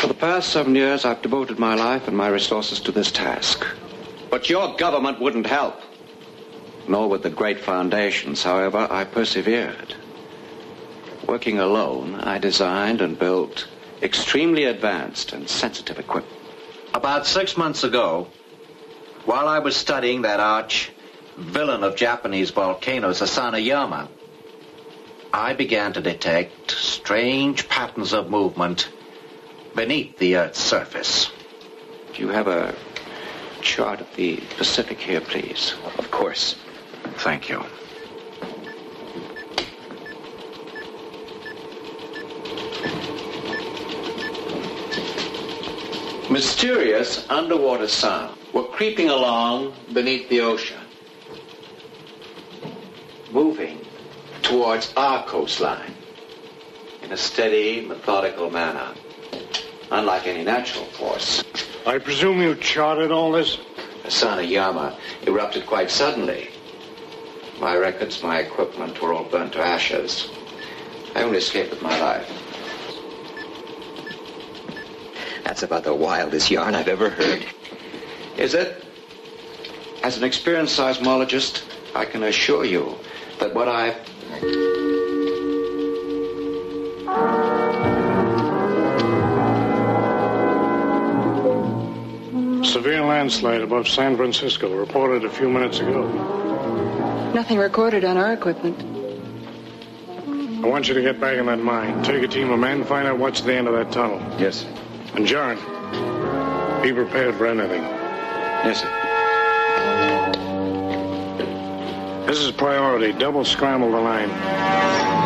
For the past 7 years, I've devoted my life and my resources to this task. But your government wouldn't help. Nor would the great foundations. However, I persevered. Working alone, I designed and built extremely advanced and sensitive equipment. About 6 months ago, while I was studying that arch villain of Japanese volcanoes, Asanayama, I began to detect strange patterns of movement beneath the Earth's surface. Do you have a chart of the Pacific here, please? Of course. Thank you. Mysterious underwater sounds were creeping along beneath the ocean, moving towards our coastline in a steady, methodical manner, unlike any natural force. I presume you charted all this? Asanayama erupted quite suddenly. My records, my equipment were all burnt to ashes. I only escaped with my life. That's about the wildest yarn I've ever heard. Is it? As an experienced seismologist, I can assure you that what I've... Severe landslide above San Francisco, reported a few minutes ago. Nothing recorded on our equipment. I want you to get back in that mine. Take a team of men, find out what's at the end of that tunnel. Yes, sir. And John, be prepared for anything. Yes, sir. This is priority. Double scramble the line.